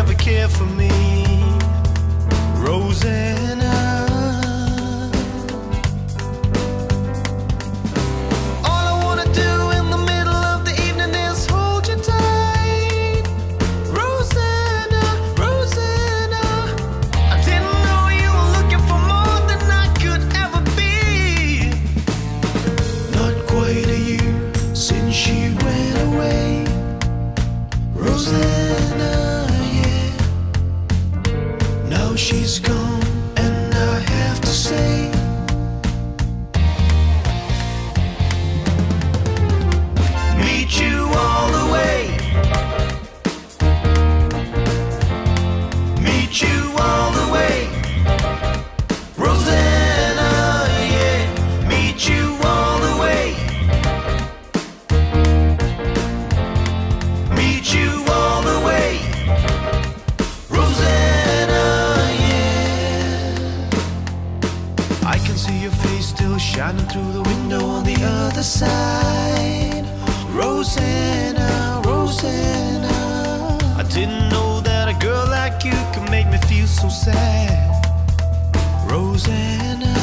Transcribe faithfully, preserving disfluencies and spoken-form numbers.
never cared for me, Rosanna. All I wanna do in the middle of the evening is hold you tight, Rosanna, Rosanna. I didn't know you were looking for more than I could ever be. Not quite a year since she went away, Rosanna, yeah. Now she's gone, and I have to say, meet you all the way, meet you all the way, Rosanna, yeah. Meet you all the way, meet you all the way, Rosanna, yeah. I can see your face still shining through the window on the other side, Rosanna, Rosanna. I didn't know that a girl like you could make me feel so sad, Rosanna.